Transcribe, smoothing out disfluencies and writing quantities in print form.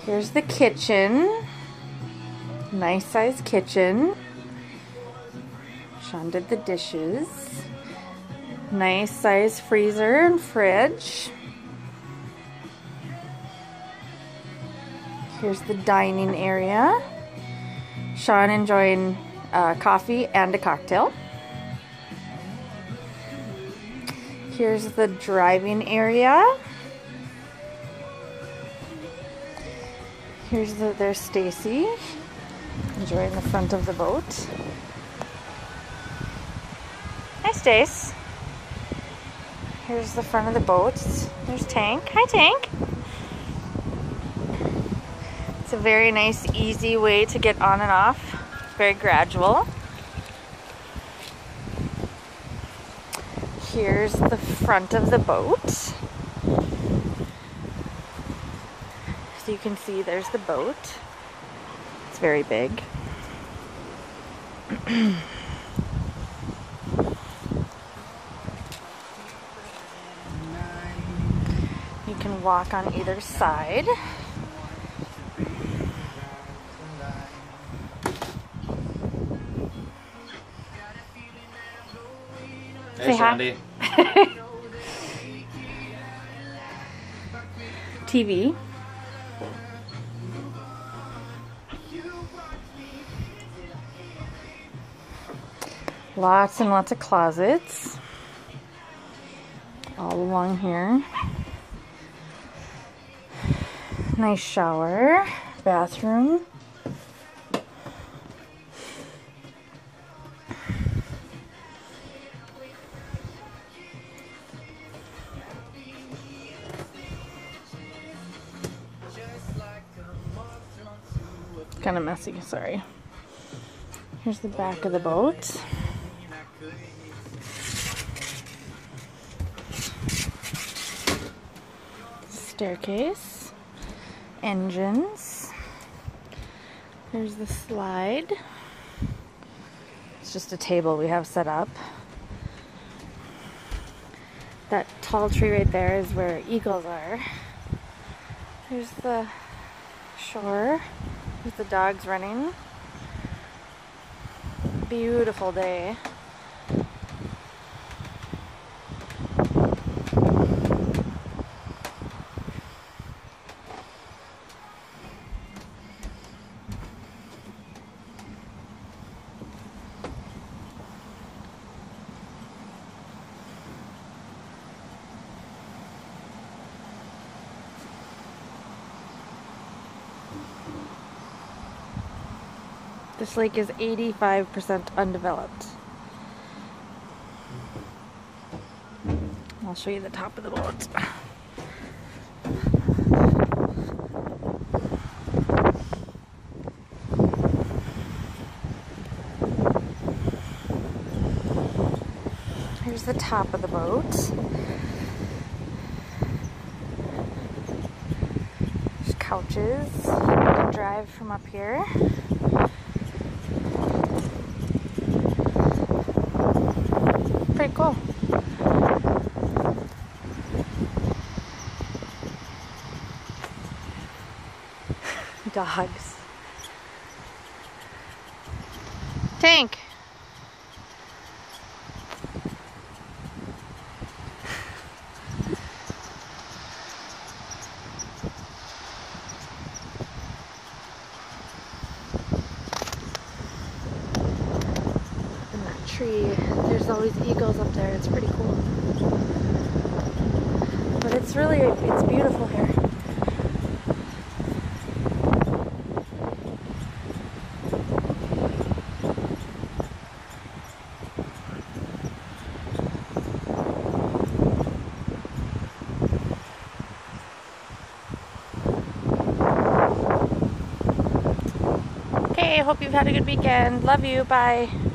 Here's the kitchen. Nice sized kitchen. Sean did the dishes. Nice size freezer and fridge. Here's the dining area. Sean enjoying coffee and a cocktail. Here's the driving area. There's Stacy enjoying the front of the boat. Hi, Stace. Here's the front of the boat. There's Tank. Hi, Tank. It's a very nice, easy way to get on and off. Very gradual. Here's the front of the boat. So you can see there's the boat. It's very big. You can walk on either side. Hey, Sandy. TV. Lots and lots of closets all along here. Nice shower, bathroom. Kind of messy, sorry. Here's the back of the boat. Staircase. Engines. There's the slide. It's just a table we have set up. That tall tree right there is where eagles are. Here's the shore with the dogs running. Beautiful day. This lake is 85% undeveloped. I'll show you the top of the boat. Here's the top of the boat. There's couches. You can drive from up here. Pretty cool. Dogs. Tank. And that tree, there's always eagles up there. It's pretty cool. But it's beautiful here. Okay, I hope you've had a good weekend. Love you. Bye.